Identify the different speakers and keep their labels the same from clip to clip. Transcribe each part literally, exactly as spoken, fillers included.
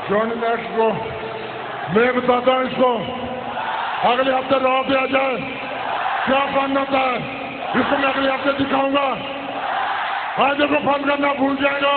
Speaker 1: Johnny next को मैं बताता हूँ इसको अगले हफ्ते रॉ पे आ जाए क्या फन होता है इसको मैं अगले हफ्ते दिखाऊंगा आज देखो फन करना भूल जाएगा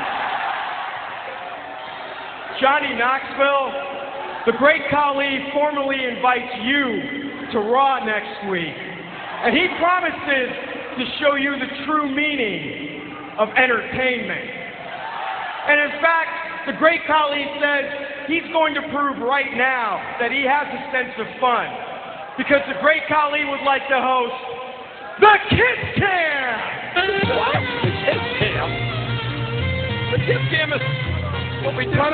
Speaker 2: Johnny Knoxville, the great Khali formally invites you to Raw next week. And he promises to show you the true meaning of entertainment. And in fact, the great Khali says he's going to prove right now that he has a sense of fun. Because the great Khali would like to host the Kiss Cam!
Speaker 3: What? The Kiss Cam? The Kiss Cam is what we do here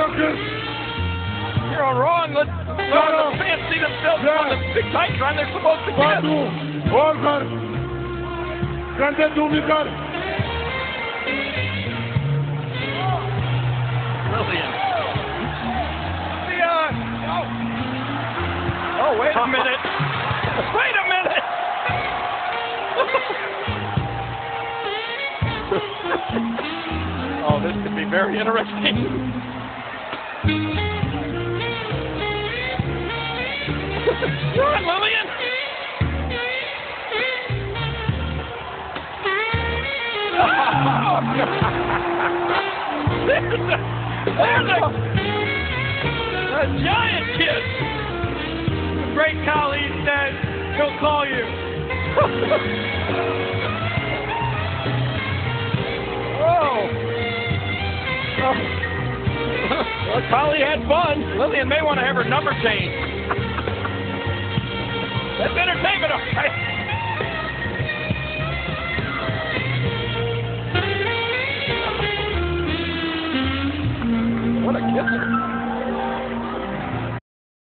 Speaker 3: on Raw, and let, let the fans see themselves on the big Titantron they're supposed to kiss.
Speaker 1: और कर घंटे तू भी कर
Speaker 3: Brilliant. The, uh, oh. oh, wait a minute. Wait a minute. Oh, this could be very interesting. Run, Lillian! Oh, there's a, there's a, a giant kiss.
Speaker 2: The great Khali says he'll call you.
Speaker 3: Oh. Oh. Well, Khali had fun. Lillian may want to have her number changed. That's entertainment, all right. What a kisser.